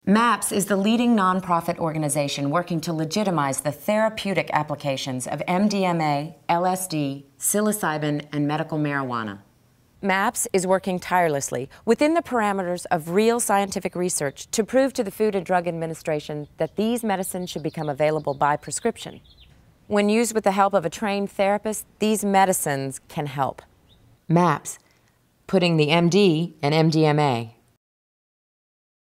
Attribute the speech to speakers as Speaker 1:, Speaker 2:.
Speaker 1: MAPS is the leading nonprofit organization working to legitimize the therapeutic applications of MDMA, LSD, psilocybin, and medical marijuana. MAPS is working tirelessly within the parameters of real scientific research to prove to the Food and Drug Administration that these medicines should become available by prescription. When used with the help of a trained therapist, these medicines can help. MAPS, putting the MD and MDMA